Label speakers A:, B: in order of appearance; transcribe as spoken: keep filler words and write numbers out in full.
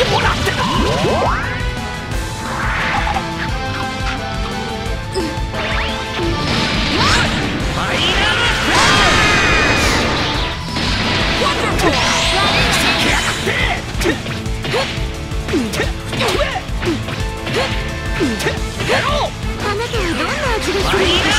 A: うなってんだ。
B: あなたはどんな味がするのか